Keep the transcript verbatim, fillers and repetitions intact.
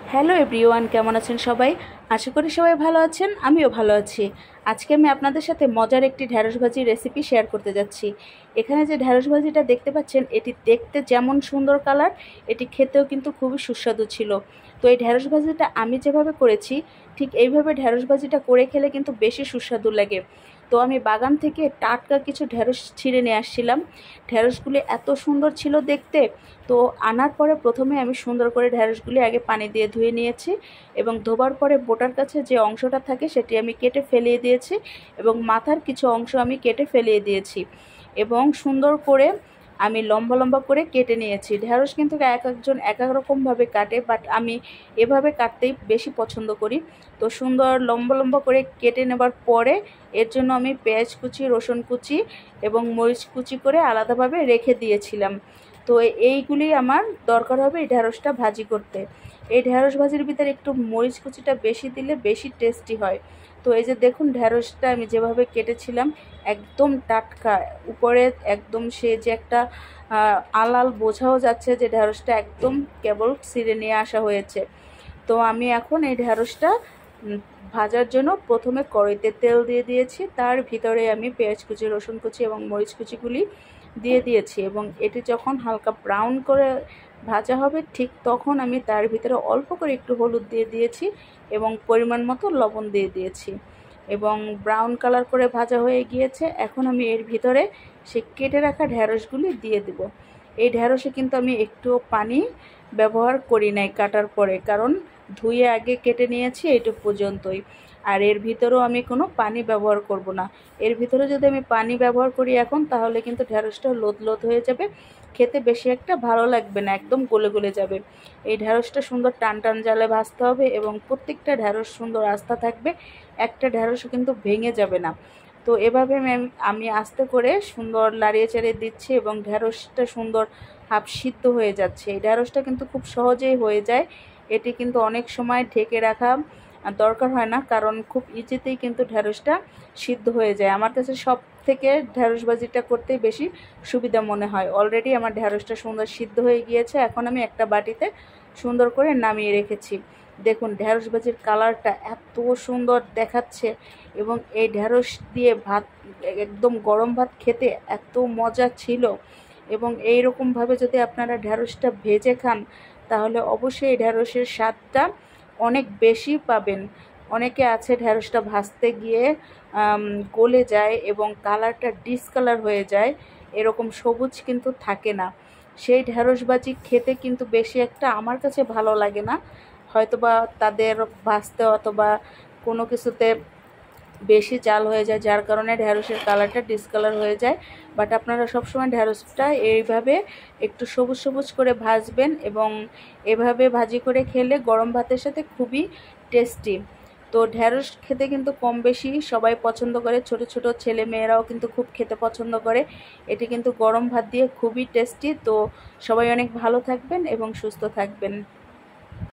Hello everyone, কেমন আছেন সবাই? আশা করি সবাই ভালো আছেন, আমিও ভালো আছি। আজকে আমি আপনাদের সাথে মজার একটি ঢ্যাঁড়স ভাজি রেসিপি শেয়ার করতে যাচ্ছি। এখানে যে ঢ্যাঁড়স ভাজিটা দেখতে পাচ্ছেন, এটি দেখতে যেমন সুন্দর কালার, এটি খেতেও কিন্তু খুবই সুস্বাদু ছিল। তো এই ঢ্যাঁড়স ভাজিটা আমি যেভাবে করেছি, ঠিক এইভাবে ঢ্যাঁড়স ভাজিটা করে খেলে কিন্তু বেশি সুস্বাদু লাগে। তো আমি বাগান থেকে টাটকা কিছু ঢ্যাঁড়স ছিঁড়ে নিয়ে আসছিলাম। ঢ্যাঁড়সগুলি এত সুন্দর ছিল দেখতে। তো আনার পরে প্রথমে আমি সুন্দর করে ঢ্যাঁড়সগুলি আগে পানি দিয়ে ধুয়ে নিয়েছি এবং ধোবার পরে বোটার কাছে যে অংশটা থাকে সেটি আমি কেটে ফেলিয়ে দিয়েছি এবং মাথার কিছু অংশ আমি কেটে ফেলিয়ে দিয়েছি এবং সুন্দর করে আমি লম্বা লম্বা করে কেটে নিয়েছি। ঢ্যাঁড়স কিন্তু এক একজন এক এক রকমভাবে কাটে, বাট আমি এভাবে কাটতেই বেশি পছন্দ করি। তো সুন্দর লম্বা লম্বা করে কেটে নেবার পরে এর জন্য আমি পেঁয়াজ কুচি, রসুন কুচি এবং মরিচ কুচি করে আলাদাভাবে রেখে দিয়েছিলাম। তো এইগুলি আমার দরকার হবে এই ঢ্যাঁড়সটা ভাজি করতে। এই ঢ্যাঁড়স ভাজির ভিতরে একটু মরিচ কুচিটা বেশি দিলে বেশি টেস্টি হয়। তো এই যে দেখুন, ঢ্যাঁড়সটা আমি যেভাবে কেটেছিলাম একদম টাটকা, উপরে একদম সে যে একটা আলাল বোঝাও যাচ্ছে যে ঢ্যাঁড়সটা একদম কেবল ছিঁড়ে নিয়ে আসা হয়েছে। তো আমি এখন এই ঢ্যাঁড়সটা ভাজার জন্য প্রথমে কড়াইতে তেল দিয়ে দিয়েছি, তার ভিতরে আমি পেঁয়াজ কুচি, রসুন কুচি এবং মরিচ কুচিগুলি দিয়ে দিয়েছি এবং এটি যখন হালকা ব্রাউন করে ভাজা হবে ঠিক তখন আমি তার ভিতরে অল্প করে একটু হলুদ দিয়ে দিয়েছি এবং পরিমাণ মতো লবণ দিয়ে দিয়েছি এবং ব্রাউন কালার করে ভাজা হয়ে গিয়েছে। এখন আমি এর ভিতরে সে কেটে রাখা ঢ্যাঁড়সগুলি দিয়ে দেব। এই ঢ্যাঁড়সে কিন্তু আমি একটুও পানি ব্যবহার করি নাই কাটার পরে, কারণ ধুয়ে আগে কেটে নিয়েছি এইটুকু পর্যন্তই। আর এর ভিতরেও আমি কোনো পানি ব্যবহার করব না। এর ভিতরে যদি আমি পানি ব্যবহার করি এখন, তাহলে কিন্তু ঢ্যাঁড়সটা লোদ লোদ হয়ে যাবে, খেতে বেশি একটা ভালো লাগবে না, একদম গলে গলে যাবে। এই ঢ্যাঁড়সটা সুন্দর টান টান জালে ভাজতে হবে এবং প্রত্যেকটা ঢ্যাঁড়স সুন্দর আস্থা থাকবে, একটা ঢ্যাঁড়সও কিন্তু ভেঙে যাবে না। তো এভাবে আমি আস্তে করে সুন্দর লাড়িয়ে চাড়িয়ে দিচ্ছি এবং ঢ্যাঁড়সটা সুন্দর হাফ সিদ্ধ হয়ে যাচ্ছে। এই ঢ্যাঁড়সটা কিন্তু খুব সহজেই হয়ে যায়, এটি কিন্তু অনেক সময় ঢেকে রাখা দরকার হয় না, কারণ খুব ইজিতেই কিন্তু ঢ্যাঁড়সটা সিদ্ধ হয়ে যায়। আমার কাছে সব থেকে ঢ্যাঁড়স ভাজিটা করতে বেশি সুবিধা মনে হয়। অলরেডি আমার ঢ্যাঁড়সটা সুন্দর সিদ্ধ হয়ে গিয়েছে, এখন আমি একটা বাটিতে সুন্দর করে নামিয়ে রেখেছি। দেখুন, ঢ্যাঁড়স ভাজির কালারটা এত সুন্দর দেখাচ্ছে এবং এই ঢ্যাঁড়স দিয়ে ভাত, একদম গরম ভাত খেতে এত মজা ছিল। এবং এই রকমভাবে যদি আপনারা ঢ্যাঁড়সটা ভেজে খান, তাহলে অবশ্যই এই ঢ্যাঁড়সের স্বাদটা অনেক বেশি পাবেন। অনেকে আছে ঢ্যাঁড়সটা ভাজতে গিয়ে গলে যায় এবং কালারটা ডিসকালার হয়ে যায়, এরকম সবুজ কিন্তু থাকে না। সেই ঢ্যাঁড়স ভাজি খেতে কিন্তু বেশি একটা আমার কাছে ভালো লাগে না, হয়তোবা তাদের ভাজতে অথবা কোনো কিছুতে বেশি জাল হয়ে যায়, যার কারণে ঢ্যাঁড়সের কালারটা ডিসকালার হয়ে যায়। বাট আপনারা সবসময় ঢ্যাঁড়সটা এইভাবে একটু সবুজ সবুজ করে ভাজবেন এবং এভাবে ভাজি করে খেলে গরম ভাতের সাথে খুবই টেস্টি। তো ঢ্যাঁড়স খেতে কিন্তু কম বেশি সবাই পছন্দ করে, ছোট ছোট ছেলে মেয়েরাও কিন্তু খুব খেতে পছন্দ করে। এটি কিন্তু গরম ভাত দিয়ে খুবই টেস্টি। তো সবাই অনেক ভালো থাকবেন এবং সুস্থ থাকবেন।